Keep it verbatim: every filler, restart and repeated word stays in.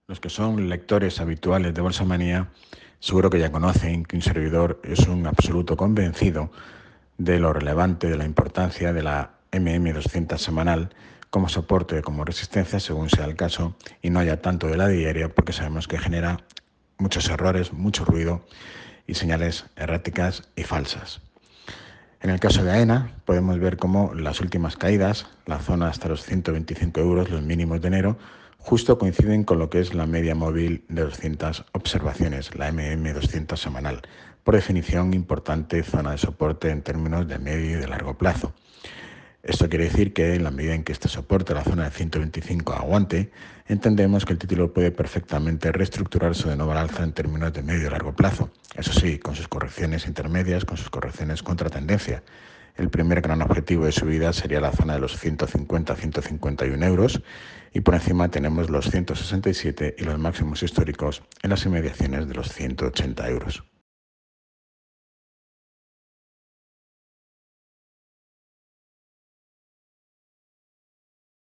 Los que son lectores habituales de Bolsamanía seguro que ya conocen que un servidor es un absoluto convencido de lo relevante, de la importancia de la M M doscientos semanal como soporte, como resistencia, según sea el caso, y no ya tanto de la diaria, porque sabemos que genera muchos errores, mucho ruido y señales erráticas y falsas. En el caso de AENA, podemos ver cómo las últimas caídas, la zona hasta los ciento veinticinco euros, los mínimos de enero, justo coinciden con lo que es la media móvil de doscientas observaciones, la M M doscientos semanal. Por definición, importante zona de soporte en términos de medio y de largo plazo. Esto quiere decir que en la medida en que este soporte, la zona de ciento veinticinco, aguante, entendemos que el título puede perfectamente reestructurarse de nuevo al alza en términos de medio y largo plazo. Eso sí, con sus correcciones intermedias, con sus correcciones contra tendencia. El primer gran objetivo de subida sería la zona de los ciento cincuenta a ciento cincuenta y uno euros y por encima tenemos los ciento sesenta y siete y los máximos históricos en las inmediaciones de los ciento ochenta euros.